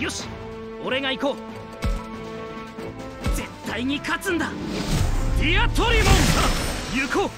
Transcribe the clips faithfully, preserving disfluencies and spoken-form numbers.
よし、俺が行こう。絶対に勝つんだ。ディアトリモン、さあ行こう。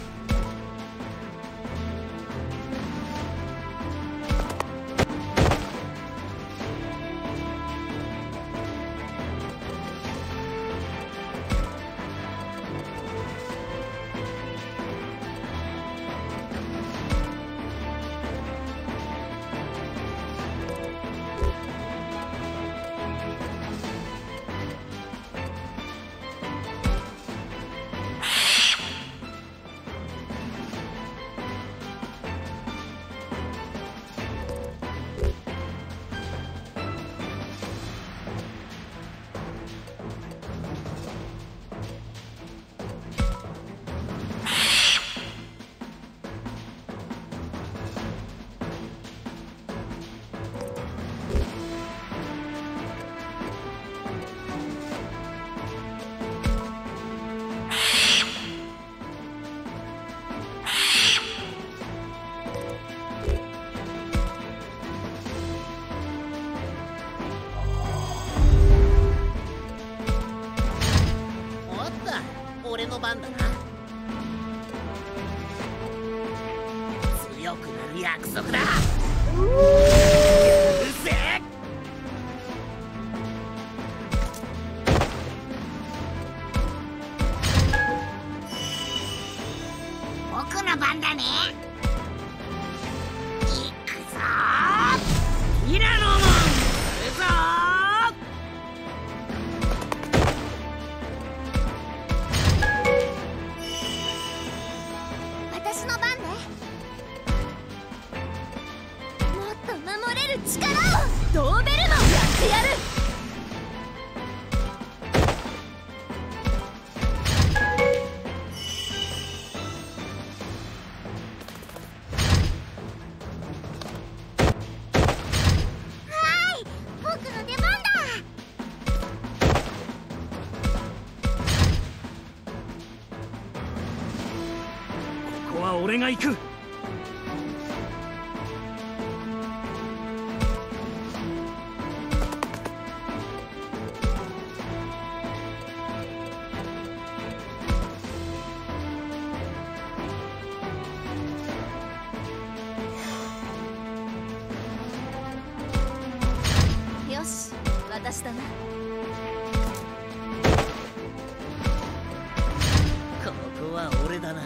俺の番だな。強くなる約束だ。うるせえ。僕の番だね。行くぞー、ティラノモン。行くぞー。 私の番ね。もっと守れる力をドーベルマンやってやる。はーい、僕の出番だ。 ここは俺が行く。 よし、私だな。 ここは俺だな。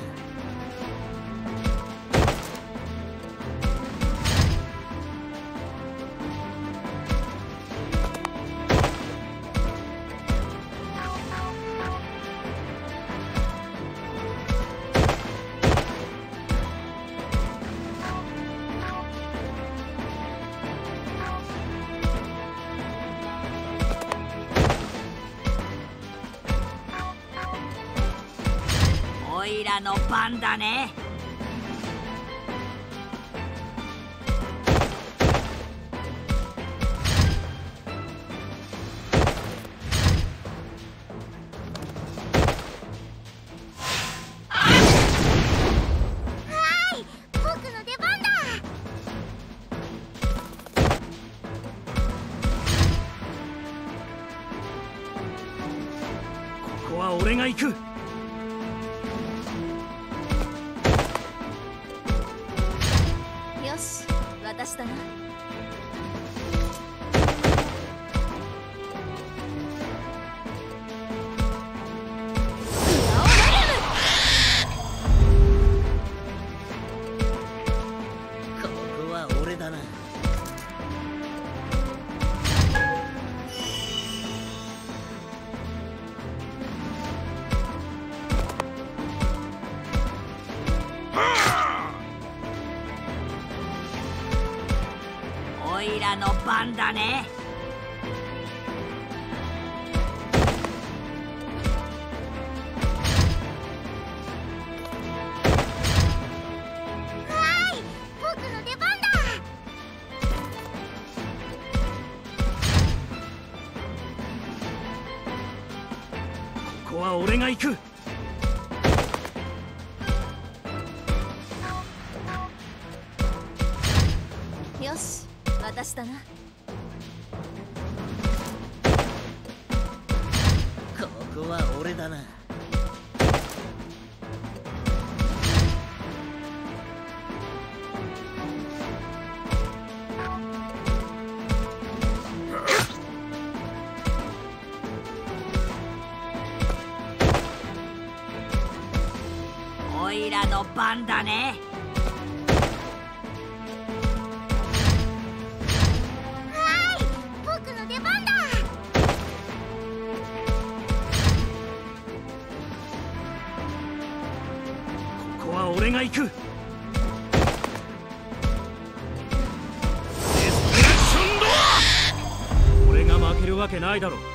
おいらの番だね。 はーい、僕の出番だ。 ここは俺が行く。 よし、私だな。 ここは俺だな。おいらの番だね。 はーい、僕の出番だ。 ここは俺が行く。 よし、私だな。 こは俺だな。 おいらの番だね。 はい、僕の出番だ。 ここは俺が行く。デストラクションドア。俺が負けるわけないだろう。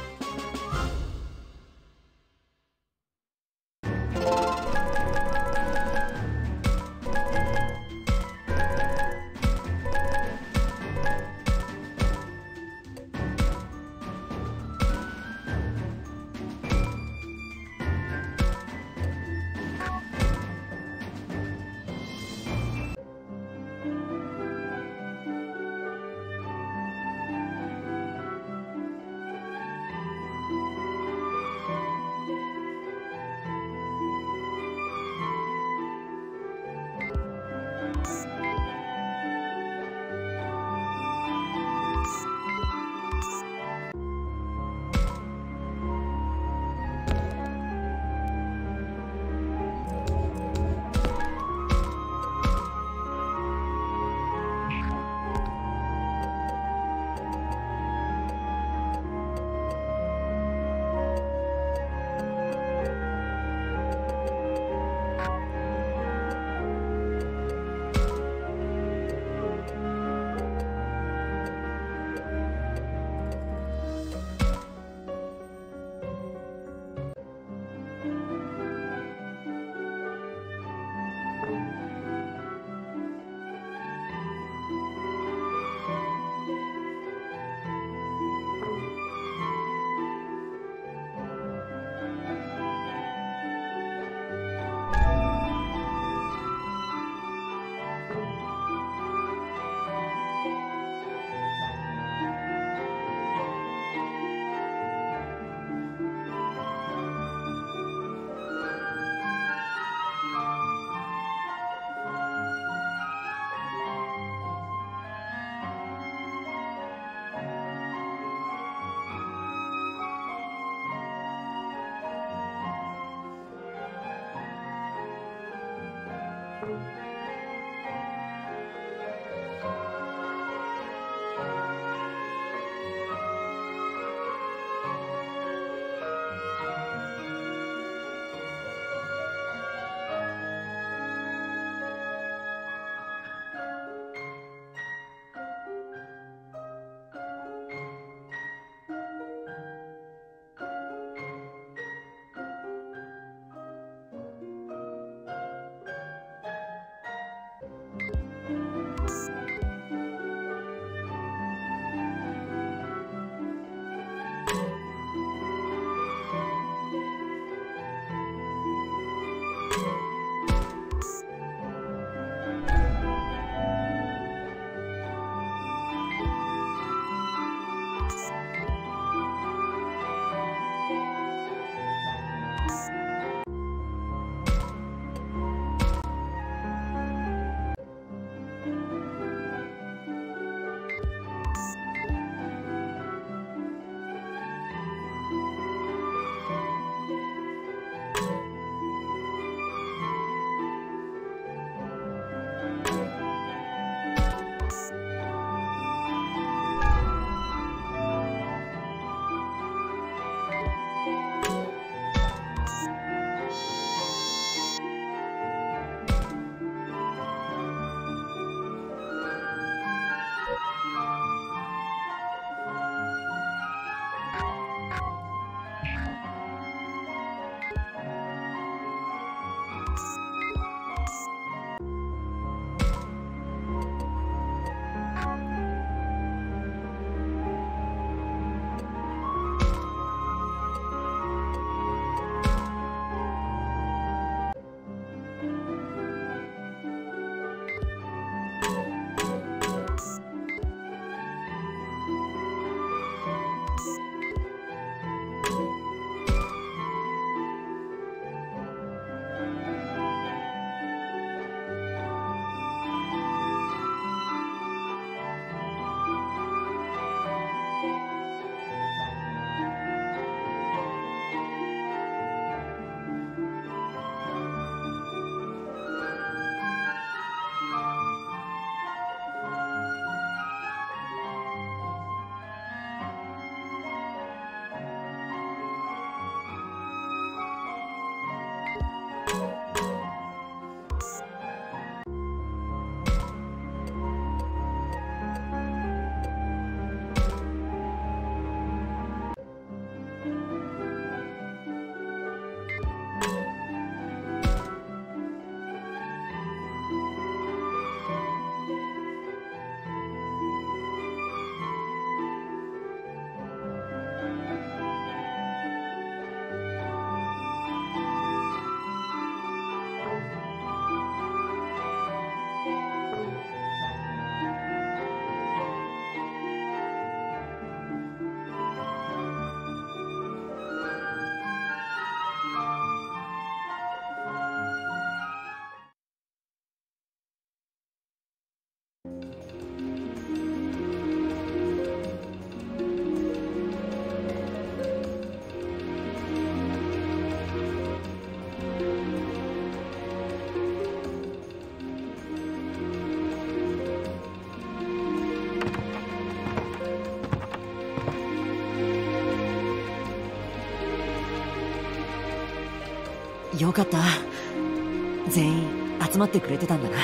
よかった。全員集まってくれてたんだな。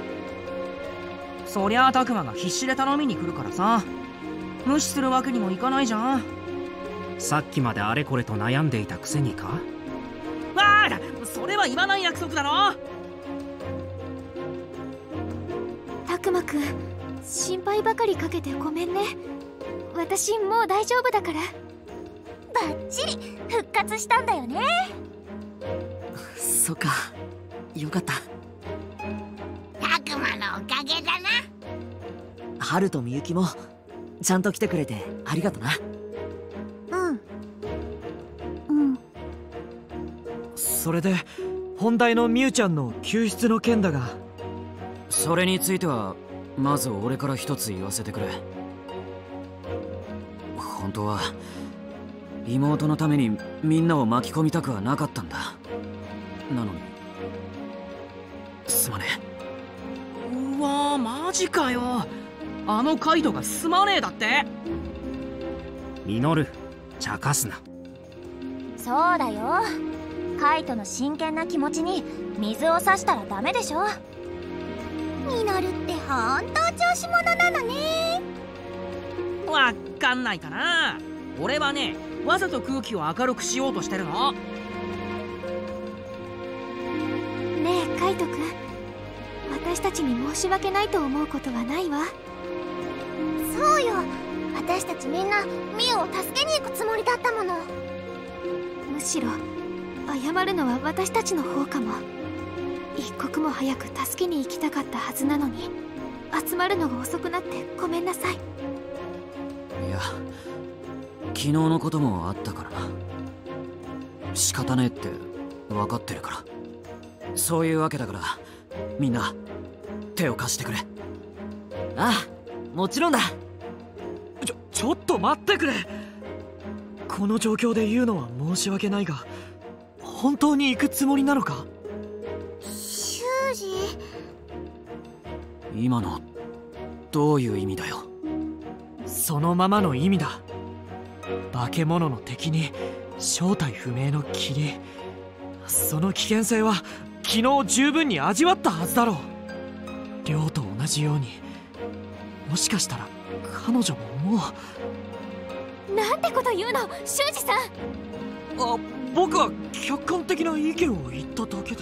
そりゃあ拓磨が必死で頼みに来るからさ、無視するわけにもいかないじゃん。 さっきまであれこれと悩んでいたくせにか。 わあ、それは言わない約束だろ。 拓磨くん、心配ばかりかけてごめんね。私もう大丈夫だから。バッチリ復活したんだよね。 そっか、よかった。 拓磨のおかげだな。 春とみゆきもちゃんと来てくれてありがとな。 うんうん。 それで本題のみゆちゃんの救出の件だが。 それについてはまず俺から一つ言わせてくれ。本当は妹のためにみんなを巻き込みたくはなかったんだ。なのにすまねえ。うわー、マジかよ。あのカイトがすまねえだって。 ミノル、茶化すな。 そうだよ。カイトの真剣な気持ちに水を差したらダメでしょ。ミノルってほんと調子者なのね。 わかんないかな。俺はね、わざと空気を明るくしようとしてるの。 ねえカイトくん、私たちに申し訳ないと思うことはないわ。そうよ、私たちみんなミオを助けに行くつもりだったもの。むしろ謝るのは私たちの方かも。一刻も早く助けに行きたかったはずなのに、集まるのが遅くなってごめんなさい。 いや、昨日のこともあったからな。仕方ねえって分かってるから。そういうわけだからみんな手を貸してくれ。 ああ、もちろんだ。 ちょちょっと待ってくれ。この状況で言うのは申し訳ないが、本当に行くつもりなのか？ 修二、 今のどういう意味だよ。 そのままの意味だ。化け物の敵に正体不明の霧、その危険性は昨日十分に味わったはずだろう。亮と同じように、もしかしたら彼女ももう。なんてこと言うの、修二さん。 あ、僕は客観的な意見を言っただけで。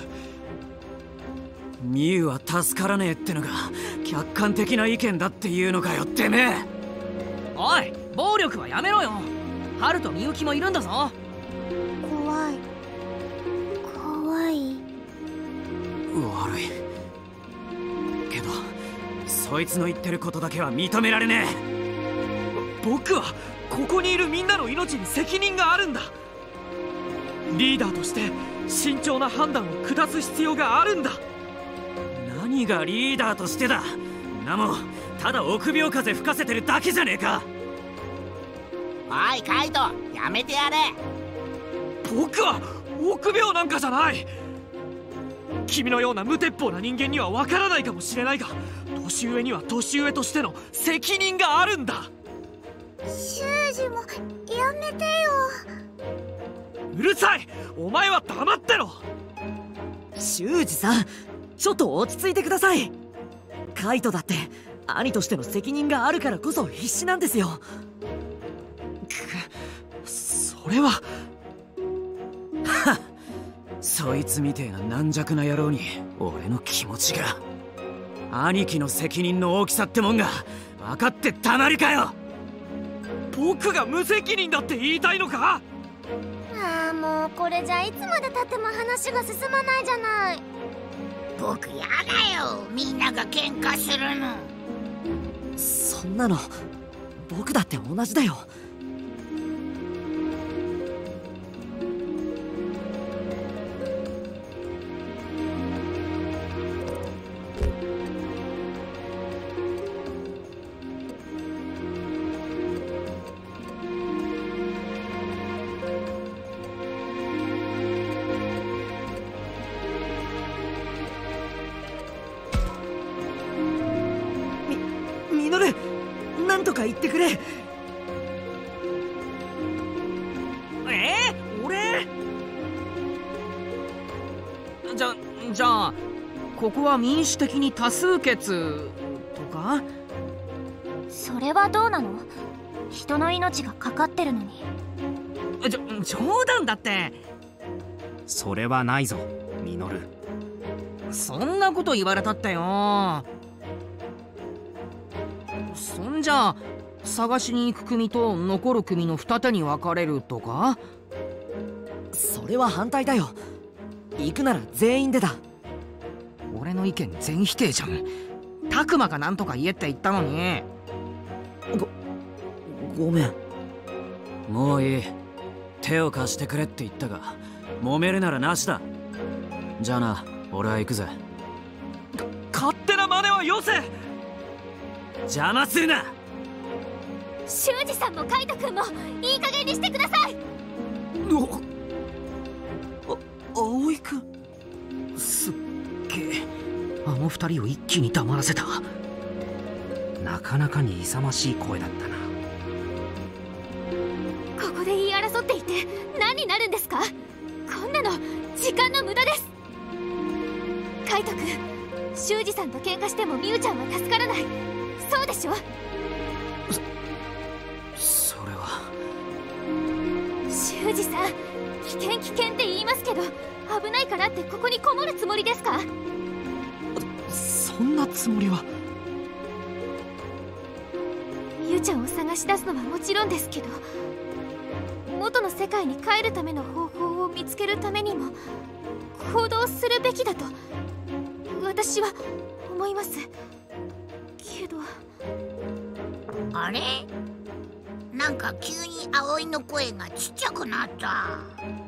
ミユは助からねえってのが客観的な意見だっていうのかよ、てめえ。 おい、暴力はやめろよ。春とみゆきもいるんだぞ。 怖い怖い。 悪いけど、そいつの言ってることだけは認められねえ。僕はここにいるみんなの命に責任があるんだ。リーダーとして慎重な判断を下す必要があるんだ。 何がリーダーとしてだ。なもんただ臆病風吹かせてるだけじゃねえか。 おいカイト、やめてやれ。 僕は臆病なんかじゃない。君のような無鉄砲な人間にはわからないかもしれないが、年上には年上としての責任があるんだ。 修二もやめてよ。 うるさい、お前は黙ってろ。 修二さん、ちょっと落ち着いてください。カイトだって兄としての責任があるからこそ必死なんですよ。 それははっ、そいつみてえな軟弱な野郎に俺の気持ちが。兄貴の責任の大きさってもんが分かってたまりかよ。 僕が無責任だって言いたいのか？ ああ、もうこれじゃいつまでたっても話が進まないじゃない。 僕やだよ、みんなが喧嘩するの。 そんなの僕だって同じだよ。なんとか言ってくれ。 えー、俺じゃじゃあここは民主的に多数決とか？ それはどうなの？人の命がかかってるのに。 じょ冗談だって。 それはないぞミノル。 そんなこと言われたってよ。そんじゃ探しに行く組と残る組の二手に分かれるとか？ それは反対だよ。行くなら全員でだ。 俺の意見全否定じゃん。タクマがなんとか言えって言ったのに。 ごごめん。 もういい。手を貸してくれって言ったが揉めるならなしだ。じゃあな、俺は行くぜ。 勝手な真似はよせ。 邪魔するな。 修二さんもカイト君もいい加減にしてください。 お葵君、 すっげえ、あの二人を一気に黙らせた。 なかなかに勇ましい声だったな。 ここで言い争っていて何になるんですか？こんなの時間の無駄です。カイト君、修二さんと喧嘩してもミュウちゃんは助からない。そうでしょ？ そそれは。 修二さん、危険危険って言いますけど危ないからってここにこもるつもりですか？ そんなつもりは。 ミュウちゃんを探し出すのはもちろんですけど、元の世界に帰るための方法を見つけるためにも行動するべきだと私は思いますけど。 あれ？なんか急に葵の声がちっちゃくなった。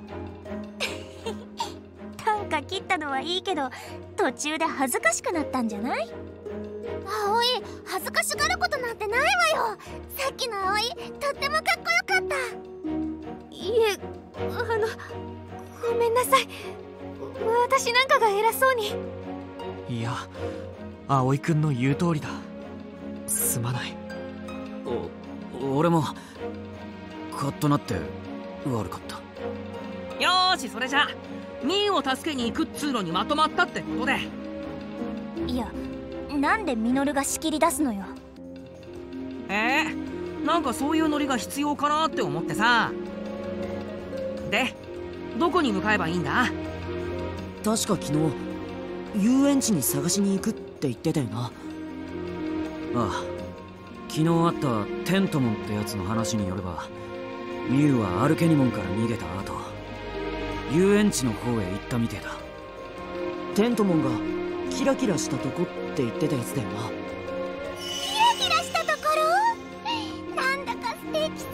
短歌切ったのはいいけど途中で恥ずかしくなったんじゃない？葵、恥ずかしがることなんてないわよ。さっきの葵、とってもかっこよかった。いえ、あの、ごめんなさい。私なんかが偉そうに。 いや、葵くんの言う通りだ。すまない。 お、俺もカッとなって悪かった。 よーし、それじゃミーを助けに行くっつうのにまとまったってことで。 いや、なんでミノルが仕切り出すのよ。 えー、なんかそういうノリが必要かなって思ってさ。で、どこに向かえばいいんだ？ 確か昨日遊園地に探しに行くって言ってたよな。 ああ、昨日あったテントモンってやつの話によれば、ミュウはアルケニモンから逃げた後遊園地の方へ行ったみてえだ。 テントモンがキラキラしたとこって言ってたやつだよな。 キラキラしたところ？なんだか素敵そう。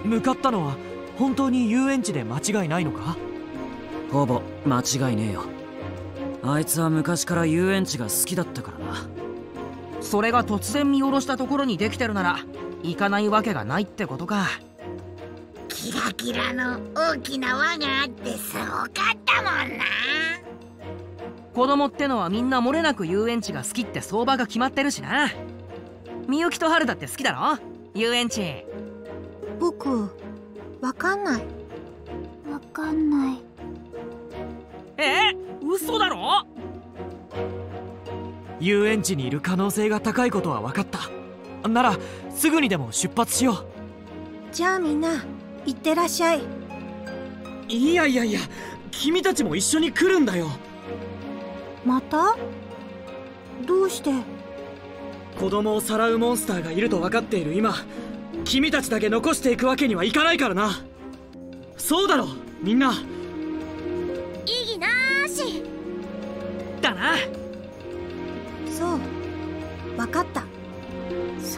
向かったのは本当に遊園地で間違いないのか？ ほぼ間違いねえよ。あいつは昔から遊園地が好きだったからな。 それが突然見下ろしたところにできてるなら行かないわけがないってことか。 キラキラの大きな輪があってすごかったもんな。 子供ってのはみんな漏れなく遊園地が好きって相場が決まってるしな。みゆきと春だって好きだろ遊園地。 僕わかんない。わかんない。 えー、嘘だろ？ 遊園地にいる可能性が高いことは分かった。ならすぐにでも出発しよう。 じゃあみんな行ってらっしゃい。 いやいやいや、君たちも一緒に来るんだよ。 また？どうして？ 子供をさらうモンスターがいると分かっている今、君たちだけ残していくわけにはいかないからな。そうだろみんな。 異議なーし。 だな。 そう、分かった。そう。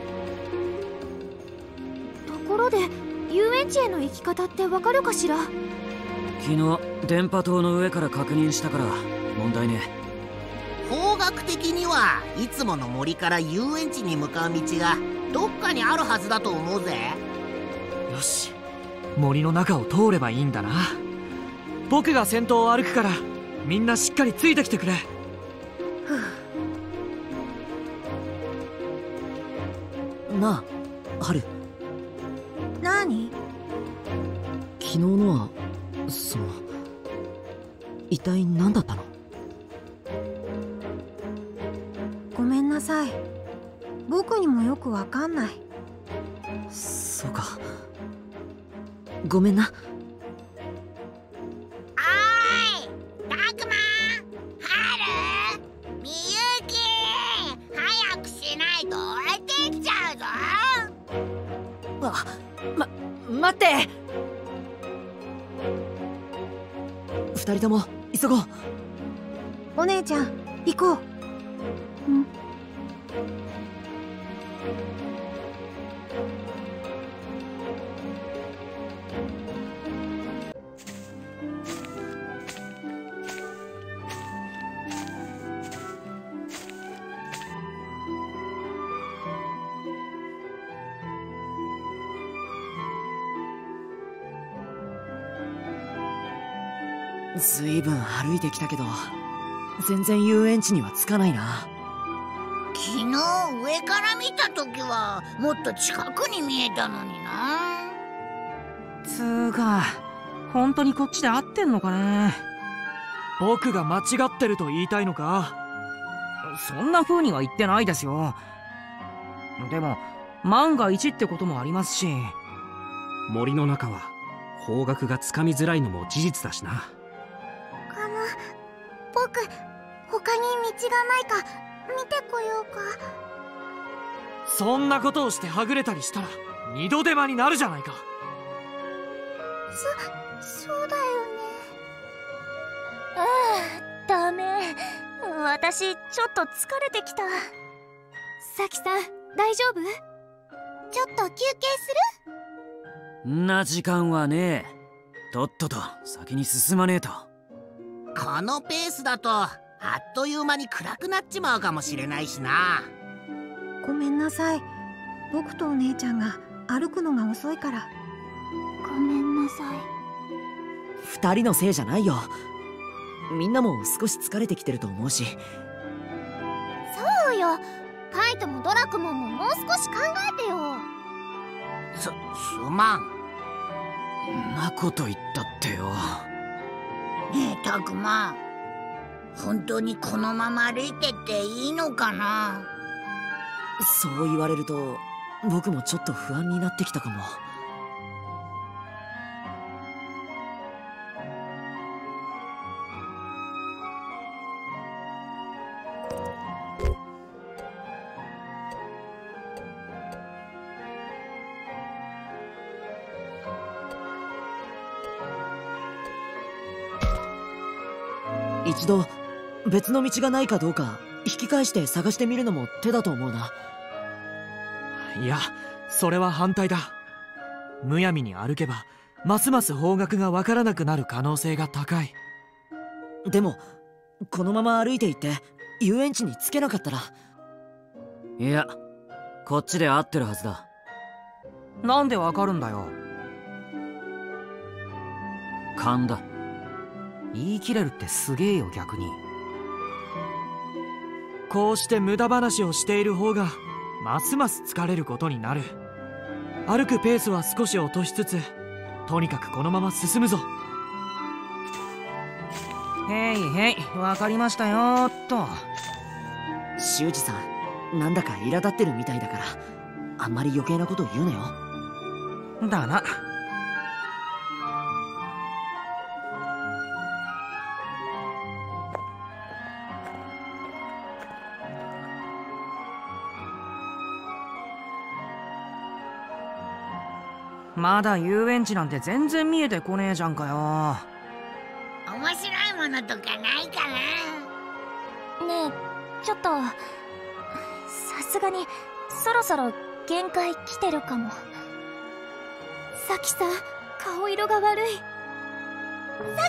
ところで遊園地への行き方ってわかるかしら？ 昨日電波塔の上から確認したから問題ね。 方角的にはいつもの森から遊園地に向かう道がどっかにあるはずだと思うぜ。 よし、森の中を通ればいいんだな。僕が先頭を歩くからみんなしっかりついてきてくれ。 なあ、春。 何？ 昨日のはその一体何だったの？ ごめんなさい。僕にもよくわかんない。 そうか、ごめんな。 おーい、たくま、はる、みゆき、早くしないと置いてきちゃうぞ。 あ、ま、待って。二人とも急ごう。 お姉ちゃん、行こう。うん。 ずいぶん歩いてきたけど全然遊園地には着かないな。 昨日上から見た時はもっと近くに見えたのにな。 つーか、本当にこっちで合ってんのかね。 僕が間違ってると言いたいのか？ そんな風には言ってないですよ。でも万が一ってこともありますし。 森の中は方角がつかみづらいのも事実だしな。 あの、僕他に道がないか見てこようか。 そんなことをしてはぐれたりしたら二度手間になるじゃないか。 そ、そうだよね。ああ、ダメ。私ちょっと疲れてきた。さきさん、大丈夫？ちょっと休憩する？ んな時間はねえ。とっとと先に進まねえと。 このペースだとあっという間に暗くなっちまうかもしれないしな。 ごめんなさい。僕とお姉ちゃんが歩くのが遅いから。 ごめんなさい。 二人のせいじゃないよ。みんなも少し疲れてきてると思うし。 そうよ。カイトもドラクモンももう少し考えてよ。 す、すまん。 んなこと言ったってよ。 ねえ、たくま、本当にこのまま歩いてっていいのかな？ そう言われると僕もちょっと不安になってきたかも。一度別の道がないかどうか引き返して探してみるのも手だと思うな。 いや、それは反対だ。むやみに歩けばますます方角がわからなくなる可能性が高い。 でもこのまま歩いていって遊園地に着けなかったら。 いや、こっちで合ってるはずだ。 なんでわかるんだよ。 勘だ。 言い切れるってすげえよ。逆にこうして無駄話をしている方がますます疲れることになる。歩くペースは少し落としつつ、とにかくこのまま進むぞ。 へいへい、わかりましたよーっと。 修二さん、なんだか苛立ってるみたいだからあんまり余計なこと言うなよ。 だな。まだ遊園地なんて全然見えてこねえじゃんかよ。 面白いものとかないかな？ ねえ、ちょっとさすがにそろそろ限界来てるかも。さきさん、顔色が悪い。さき、私に捕ま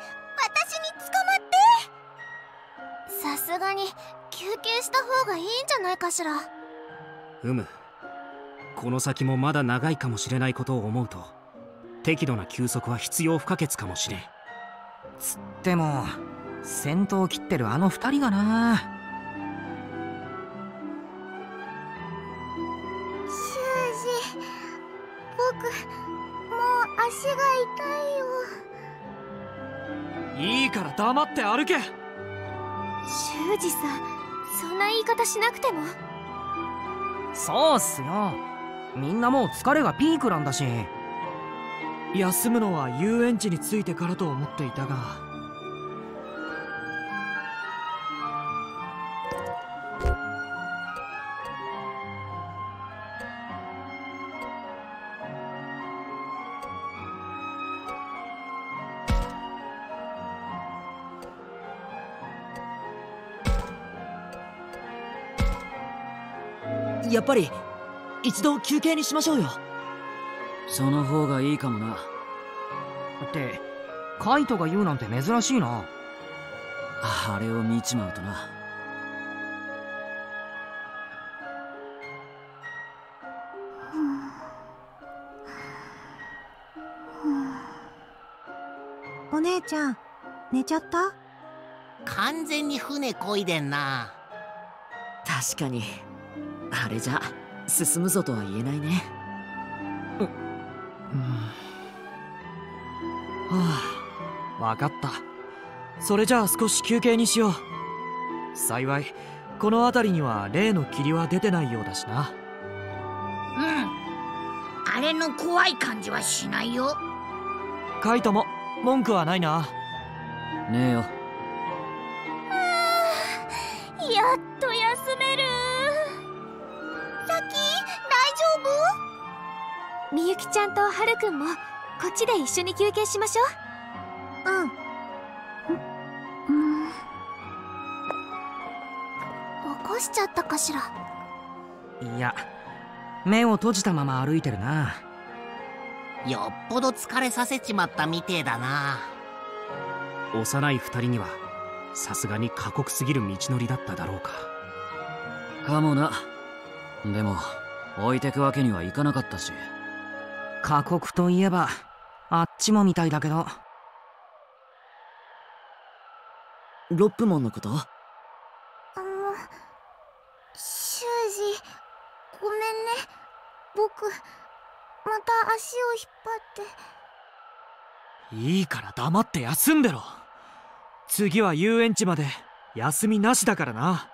って。さすがに休憩した方がいいんじゃないかしら。 うむ、この先もまだ長いかもしれないことを思うと適度な休息は必要不可欠かもしれん。 つっても先頭を切ってるあの二人がな。 修二、僕もう足が痛いよ。 いいから黙って歩け。 修二さん、そんな言い方しなくても。 そうっすよ。みんなもう疲れがピークなんだし。 休むのは遊園地に着いてからと思っていたが。 やっぱり一度休憩にしましょうよ。 その方がいいかもな。 ってカイトが言うなんて珍しいな。 あれを見ちまうとな。 お姉ちゃん、寝ちゃった？ 完全に船こいでんな。 確かにあれじゃ進むぞとは言えないね。 う、うん、はあ、分かった。それじゃあ少し休憩にしよう。幸いこの辺りには例の霧は出てないようだしな。 うん、あれの怖い感じはしないよ。 カイトも文句はないな。 ねえよ。 やっと休める。さき、大丈夫？みゆきちゃんとはるくんもこっちで一緒に休憩しましょう。うん。うん。起こしちゃったかしら。 いや、目を閉じたまま歩いてるな。 よっぽど疲れさせちまったみてえだな。 幼い二人にはさすがに過酷すぎる道のりだっただろうか。 かもな。でも置いてくわけにはいかなかったし。 過酷といえばあっちもみたいだけど。 ロップモンのこと？ あの、修二、ごめんね。僕また足を引っ張って。 いいから黙って休んでろ。次は遊園地まで休みなしだからな。 あ、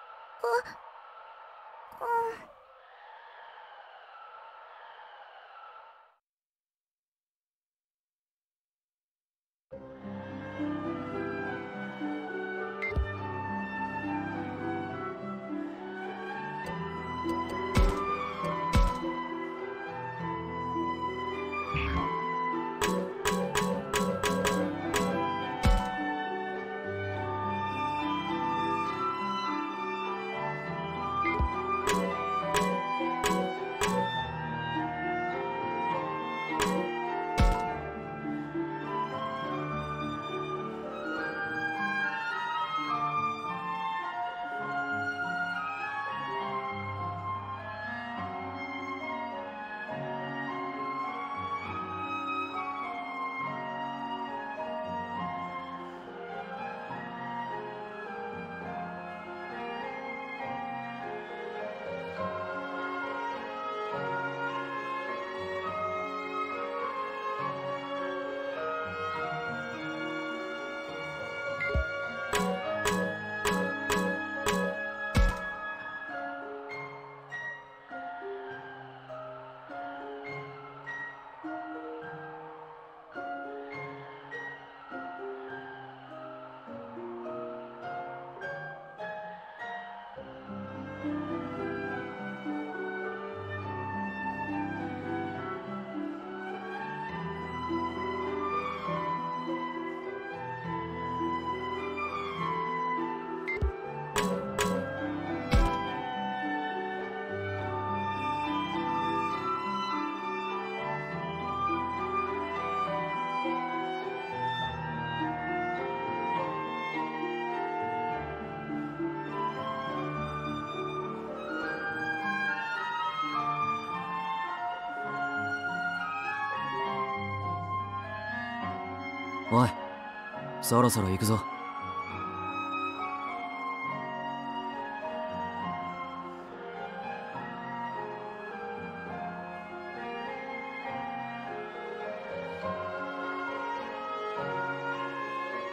おい、そろそろ行くぞ。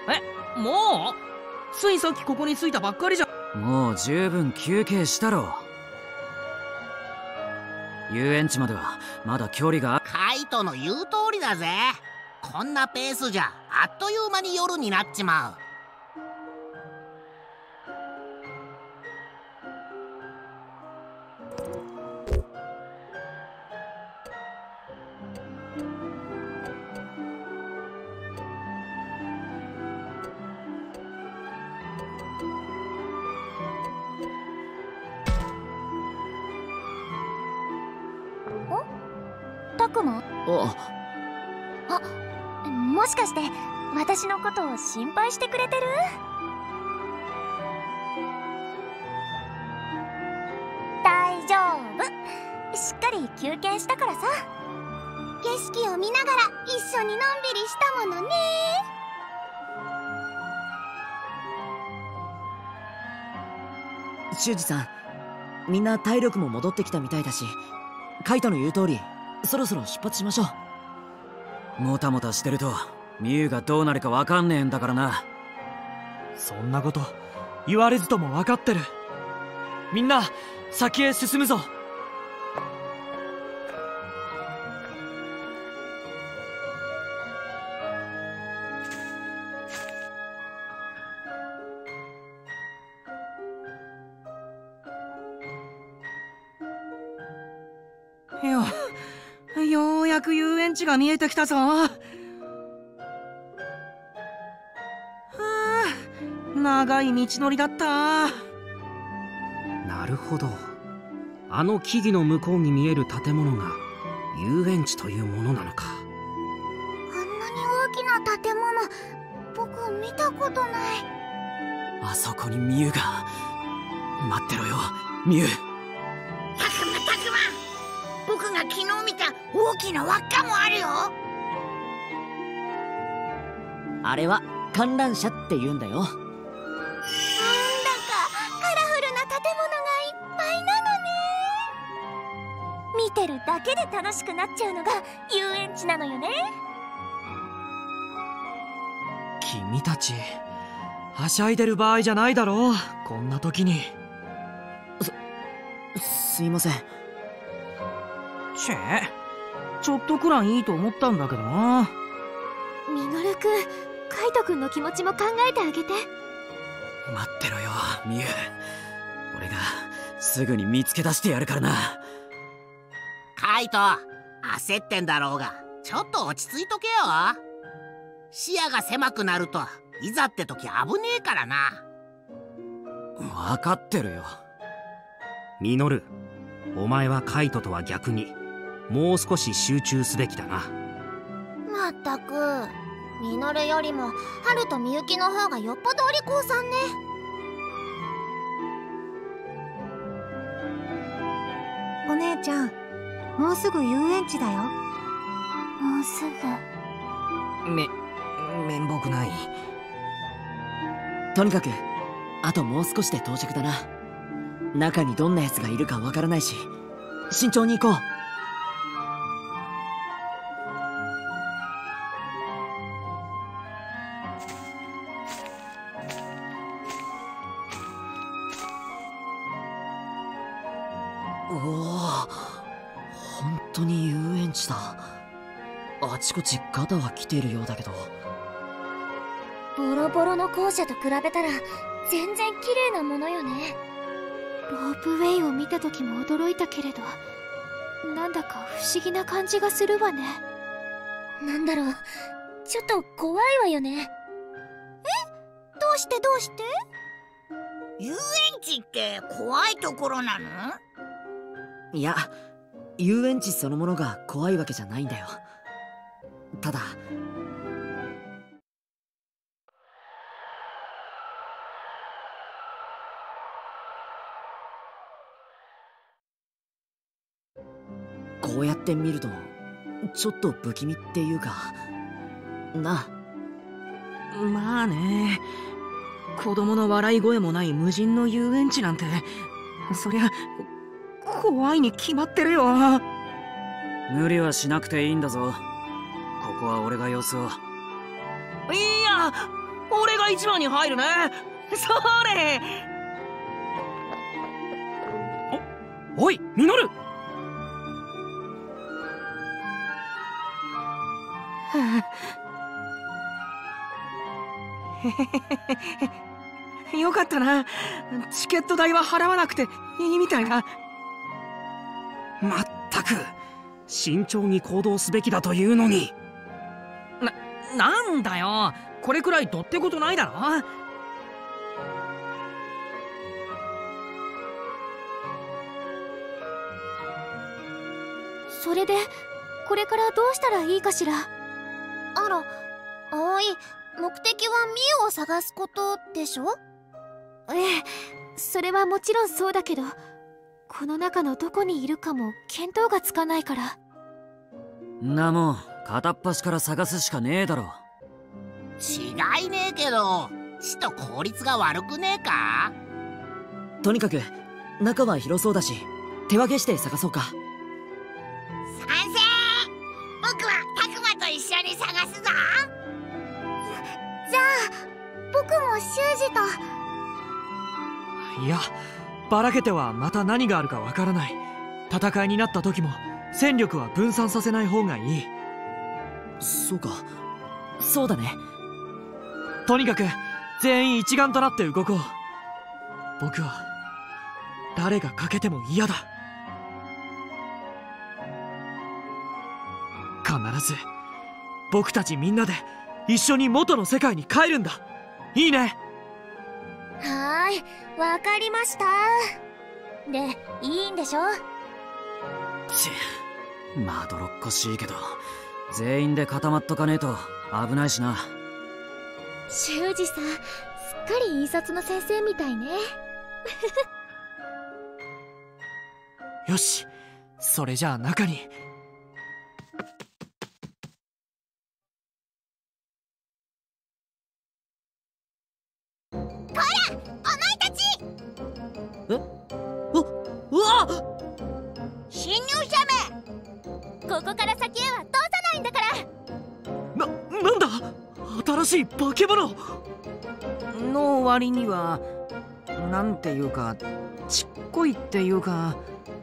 え、もうついさっきここに着いたばっかりじゃん。 もう十分休憩したろ。遊園地まではまだ距離が。 カイトの言う通りだぜ。こんなペースじゃあっという間に夜になっちまう。 タクマ？ あ、 あ、もしかして私のことを心配してくれてる？大丈夫、しっかり休憩したからさ。 景色を見ながら一緒にのんびりしたものね。 修二さん、みんな体力も戻ってきたみたいだし、カイトの言う通りそろそろ出発しましょう。もたもたしてるとミユがどうなるかわかんねえんだからな。 そんなこと言われずとも分かってる。みんな先へ進むぞ。 よ、ようやく遊園地が見えてきたぞ。はあ、長い道のりだった。 なるほど、あの木々の向こうに見える建物が遊園地というものなのか。 あんなに大きな建物、僕見たことない。 あそこにミユが。待ってろよミユ。 たくまたくま、僕が昨日見た大きな輪っかもあるよ。 あれは観覧車って言うんだよ。 なんだかカラフルな建物がいっぱいなのね。 見てるだけで楽しくなっちゃうのが遊園地なのよね。 君たちはしゃいでる場合じゃないだろう、こんな時に。 す、すいません。 チェ、ちょっとくらいいいと思ったんだけどな。 ミノルくん、カイトくんの気持ちも考えてあげて。 待ってろよミユ。俺がすぐに見つけ出してやるからな。 カイト、焦ってんだろうがちょっと落ち着いとけよ。視野が狭くなるといざって時危ねえからな。 分かってるよ。 ミノル、お前はカイトとは逆にもう少し集中すべきだな。 まったく、ミノルよりもハルとミユキの方がよっぽどお利口さんね。 お姉ちゃん、もうすぐ遊園地だよ。 もうすぐ。 め、面目ない。 とにかくあともう少しで到着だな。中にどんな奴がいるかわからないし、慎重に行こう。おお、本当に遊園地だ。あちこちガタは来ているようだけど。 ボロボロの校舎と比べたら全然綺麗なものよね。ロープウェイを見た時も驚いたけれど、なんだか不思議な感じがするわね。なんだろう、ちょっと怖いわよね。 え？どうしてどうして？遊園地って怖いところなの？ いや、遊園地そのものが怖いわけじゃないんだよ。ただこうやって見るとちょっと不気味っていうかな。 まあね、子供の笑い声もない無人の遊園地なんて、そりゃ怖いに決まってるよ。 無理はしなくていいんだぞ。ここは俺が様子を。 いや、 俺が一番に入るね。それ。 お、おいミノル。 よかったな。チケット代は払わなくていいみたいな。 まったく慎重に行動すべきだというのに。 な、なんだよ。これくらいどってことないだろ。 それでこれからどうしたらいいかしら。 あら、葵、目的はミュウを探すことでしょ？ ええ、それはもちろんそうだけど、この中のどこにいるかも見当がつかないから。 んなもん片っ端から探すしかねえだろ。 違いねえけど、死と効率が悪くねえか？ とにかく中は広そうだし、手分けして探そうか。 賛成。僕はタクマと一緒に探すぞ。じゃあ僕も修二と。 いや、ばらけてはまた何があるかわからない。戦いになった時も戦力は分散させない方がいい。 そうか、そうだね。 とにかく全員一丸となって動こう。僕は誰が欠けても嫌だ。必ず僕たちみんなで一緒に元の世界に帰るんだ。いいね。 はーい、わかりました。で、いいんでしょ？ ちまどろっこしいけど、全員で固まっとかねえと危ないしな。 修二さん、すっかり印刷の先生みたいね。 よし、それじゃあ中に。 こら、お前たち！ え？ううわ！ 侵入者め！ ここから先へは通さないんだから。 な、なんだ？新しい化け物の割にはなんていうかちっこいっていうか。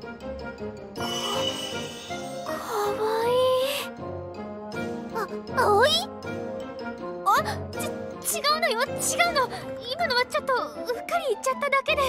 かわいい。あ、葵？あ、ち、違うのよ、違うの。今のはちょっとうっかり言っちゃっただけ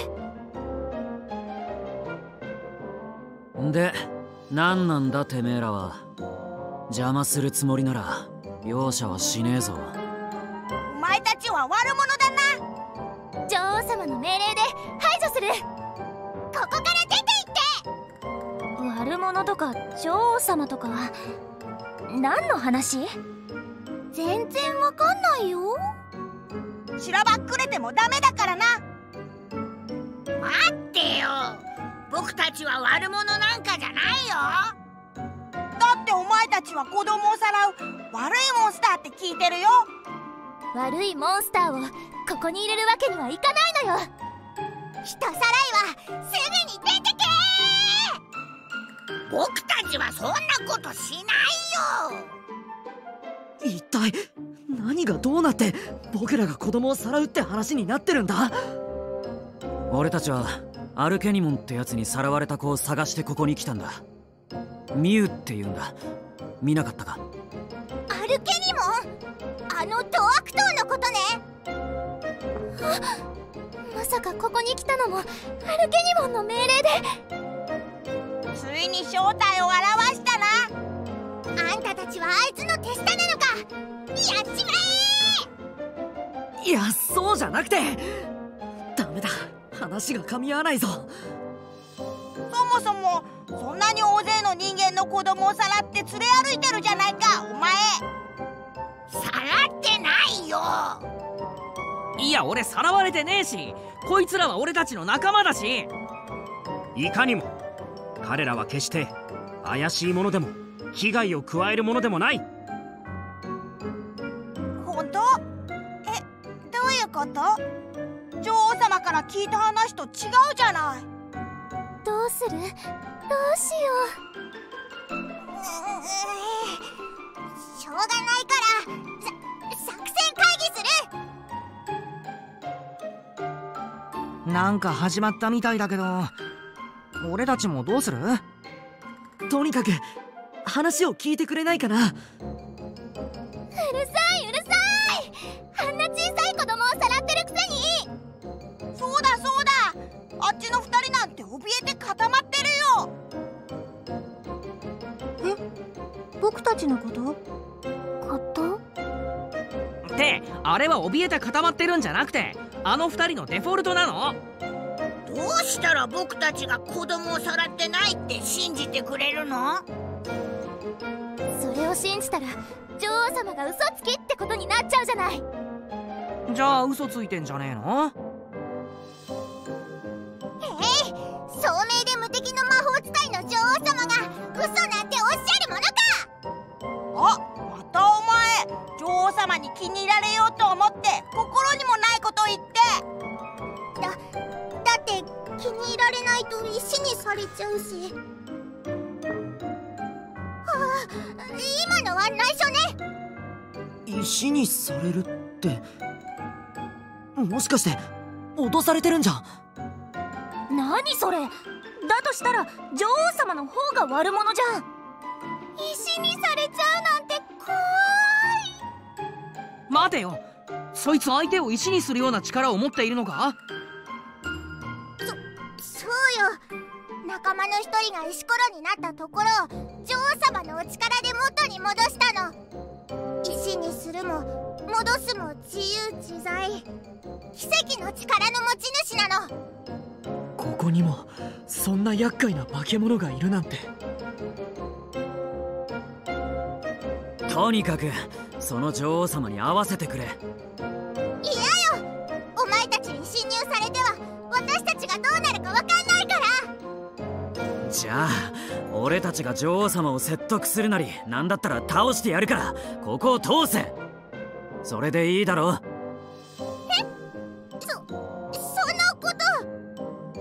で。 で、何なんだてめえらは。邪魔するつもりなら容赦はしねえぞ。 お前たちは悪者だな。 女王様の命令で排除する。 ここから出て行って。 悪者とか女王様とか何の話？ 全然わかんないよ。しらばっくれてもダメだからな。待ってよ、僕たちは悪者なんかじゃないよ。だってお前たちは子供をさらう悪いモンスターって聞いてるよ。 悪いモンスターをここに入れるわけにはいかないのよ。 人さらいはすぐに出てけー。僕たちはそんなことしないよ。 一体何がどうなって僕らが子供をさらうって話になってるんだ？ 俺たちはアルケニモンってやつにさらわれた子を探してここに来たんだ。ミュウって言うんだ。見なかったか？ アルケニモン？あのド悪党のことね。 あ、まさかここに来たのもアルケニモンの命令で。 ついに正体を現したな。あんたたちはあいつの手下なのか。やっちまえ！いや、そうじゃなくて。ダメだ、話が噛み合わないぞ。 そもそもそんなに大勢の人間の子供をさらって連れ歩いてるじゃないか、お前。さらってないよ。 いや、俺さらわれてねえし、こいつらは俺たちの仲間だし。 いかにも彼らは決して怪しいものでも危害を加えるものでもない。 本当？え、どういうこと？女王様から聞いた話と違うじゃない。 どうする？どうしよう。しょうがないからさ作戦会議する。 なんか始まったみたいだけど、俺たちもどうする？ とにかく話を聞いてくれないかな。 うるさいうるさい、あんな小さい子供をさらってるくせに。 そうだそうだ、あっちの二人なんて怯えて固まってるよ。 え、僕たちのこと？ ことってあれは怯えて固まってるんじゃなくて、あの二人のデフォルトなの。 どうしたら僕たちが子供をさらってないって信じてくれるの？ それを信じたら女王様が嘘つきってことになっちゃうじゃない。 じゃあ嘘ついてんじゃねえの？ ええ、聡明で無敵の魔法使いの女王様が嘘なんておっしゃるものか。あ、またお前、女王様に気に入られようと思って心にもないことを言って。だ、だって気に入られないと石にされちゃうし。はあ、今のは内緒ね。 石にされるって、もしかして脅されてるんじゃん。 何それ。だとしたら女王様の方が悪者じゃん。石にされちゃうなんて怖い。 待てよ、そいつ相手を石にするような力を持っているのか？ そ、そうよ。仲間の一人が石ころになったところを女王様のお力で元に戻したの。石にするも戻すも自由自在、奇跡の力の持ち主なの。 ここにもそんな厄介な化け物がいるなんて。 とにかくその女王様に会わせてくれ。 嫌よ、お前たちに侵入されては私たちがどうなるかわかんないから。 じゃあ俺たちが女王様を説得するなり、なんだったら倒してやるから、ここを通せ。それでいいだろう。 え、そ、そのこと。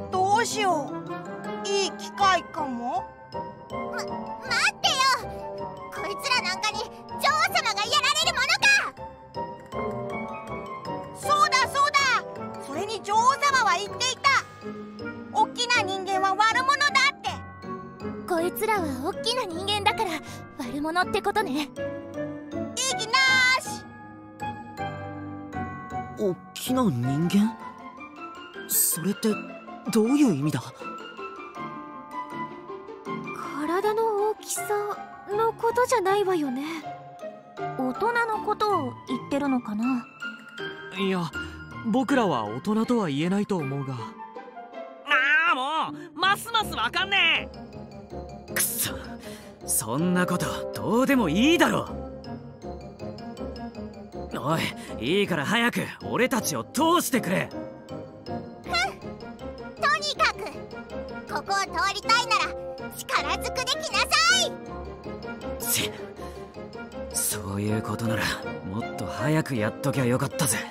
どうしよう、いい機会かも。ま、待ってよ、こいつらなんかに女王様がやられるものか。そうだそうだ、それに女王様は言っていた。大きな人間は悪者だって。 こいつらは大きな人間だから悪者ってことね。 いい気なーし。 大きな人間？それってどういう意味だ？ 体の大きさのことじゃないわよね。大人のことを言ってるのかな。 いや、僕らは大人とは言えないと思うが。 ああ、もうますますわかんねえ。 くそ、そんなことどうでもいいだろ。おい、いいから早く俺たちを通してくれ。 ふん、とにかくここを通りたいなら力ずくできなさい。 ち、そういうことならもっと早くやっときゃよかったぜ。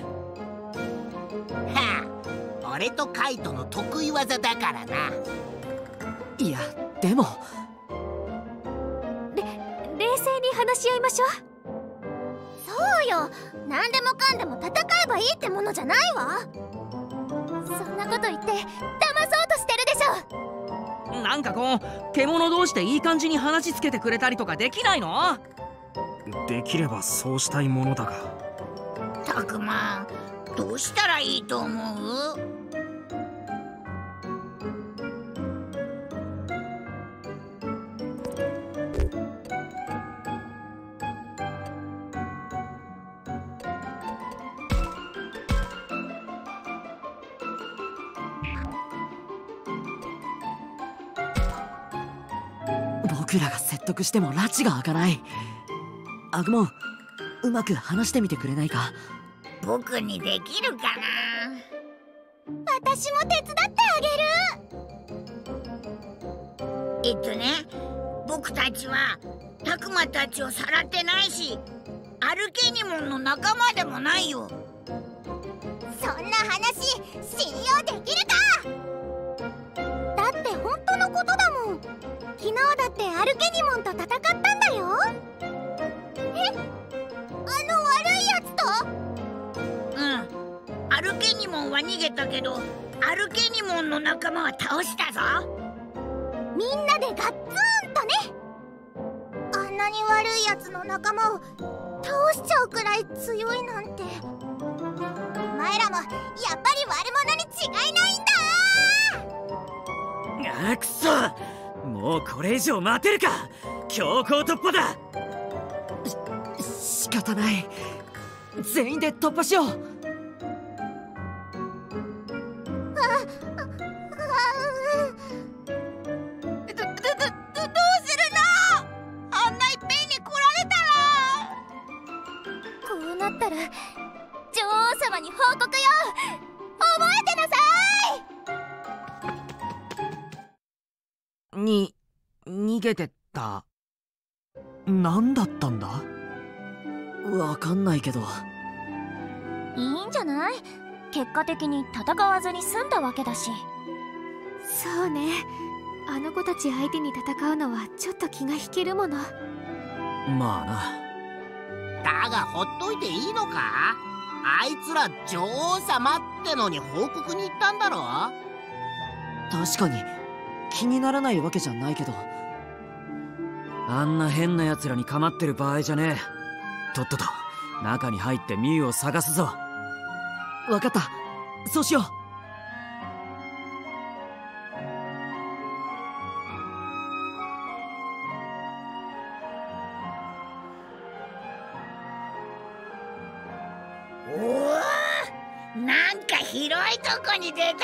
はあ、俺とカイトの得意技だからな。 いや、でもれ冷静に話し合いましょう。 そうよ、何でもかんでも戦えばいいってものじゃないわ。 そんなこと言って騙そうとしてるでしょ。 なんかこう獣同士でいい感じに話つけてくれたりとかできないの？ できればそうしたいものだが。 たくま、どうしたらいいと思う？ 僕らが説得しても拉致が開かない。アグモン、うまく話してみてくれないか？ 僕にできるかな？ 私も手伝ってあげる。えっとね、僕たちはタクマたちをさらってないし、アルケニモンの仲間でもないよ。そんな話信用できるか？だって本当のことだもん。昨日だってアルケニモンと戦ったんだよ。え？あの悪いやつと？うん、アルケニモンはは逃げたけどアルケニモンの仲間は倒したぞ。 みんなでガッツンとね。あんなに悪いやつの仲間を倒しちゃうくらい強いなんて。お前らもやっぱり悪者に違いないんだ。 あくそ、もうこれ以上待てるか。強行突破だ。し仕方ない、全員で突破しよう。 に報告よ。覚えてなさい。に逃げてった。 何だったんだ？ わかんないけど。 いいんじゃない？結果的に戦わずに済んだわけだし。 そうね、あの子たち相手に戦うのはちょっと気が引けるもの。 まあな。 だがほっといていいのか？あいつら女王様ってのに報告に行ったんだろ？ 確かに気にならないわけじゃないけど。 あんな変な奴らに構ってる場合じゃねえ。とっとと中に入ってミュウを探すぞ。 わかった、そうしよう。 なんか広いとこに出たぞ。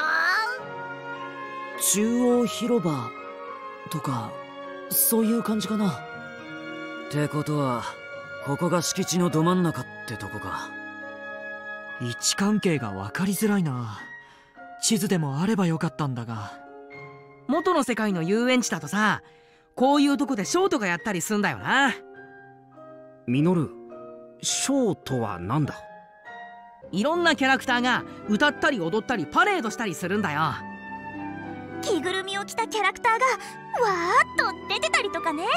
中央広場とかそういう感じかな。 ってことはここが敷地のど真ん中ってとこか。 位置関係が分かりづらいな。地図でもあればよかったんだが。 元の世界の遊園地だとさ、こういうとこでショーとかやったりすんだよな。 ミノル、ショーとはなんだ？ いろんなキャラクターが歌ったり踊ったりパレードしたりするんだよ。 着ぐるみを着たキャラクターがわーっと出てたりとかね。へえ、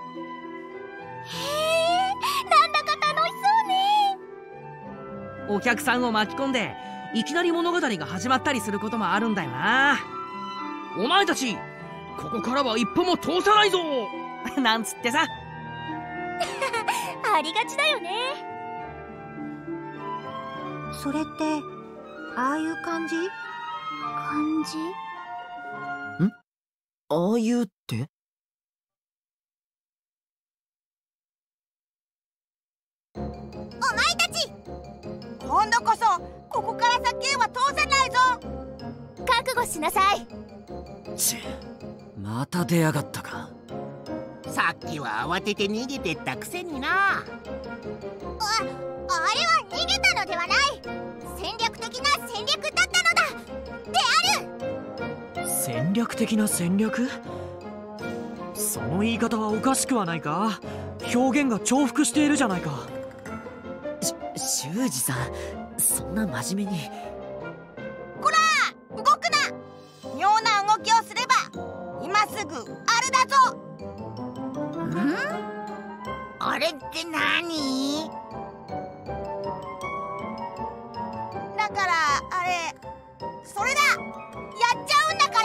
なんだか楽しそうね。 お客さんを巻き込んでいきなり物語が始まったりすることもあるんだよな。お前たちここからは一歩も通さないぞなんつってさありがちだよね。 それってああいう感じ？ 感じ？ ん？ああいうって？ お前たち、今度こそここから先へは通せないぞ。 覚悟しなさい。 ちまた出やがったか。 さっきは慌てて逃げてったくせにな。 あ、あれは逃げたのではない。戦略的な戦略だったのだである。 戦略的な戦略？その言い方はおかしくはないか？表現が重複しているじゃないか。 し修二さん、そんな真面目に。 こら動くな。妙な動きをすれば今すぐあれだぞ。ん？あれって何？だからあれ、それだ。やっちゃうんだから。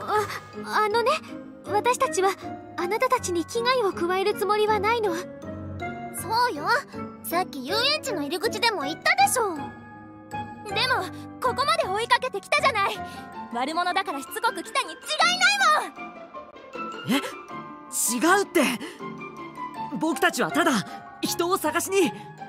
あ、あのね、私たちはあなたたちに危害を加えるつもりはないの。 そうよ、さっき遊園地の入り口でも言ったでしょ。でもここまで追いかけてきたじゃない。悪者だからしつこく来たに違いないもん。 え、違うって。僕たちはただ人を探しに。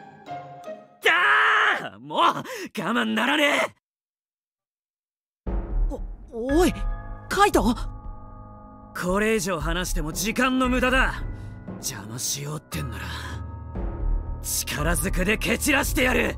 だー、もう我慢ならねえ。 お、おいカイト、 これ以上話しても時間の無駄だ。邪魔しようってんなら力ずくで蹴散らしてやる。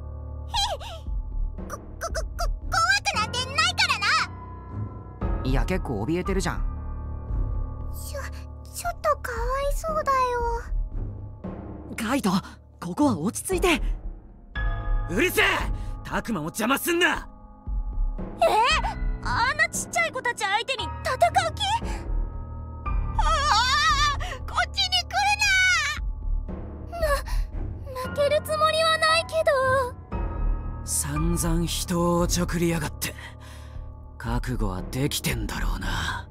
こ、こ、こ、怖くなんてないからな。 いや、結構怯えてるじゃん。 ちょ、ちょっとかわいそうだよ。 カイト、ここは落ち着いて。 うるせえ、タクマも邪魔すんな。 えー、あんなちっちゃい子たち相手に戦う気？ ああ、こっちに来るな。 な、負けるつもりはないけど。 々人をおちょくりやがって。覚悟はできてんだろうな。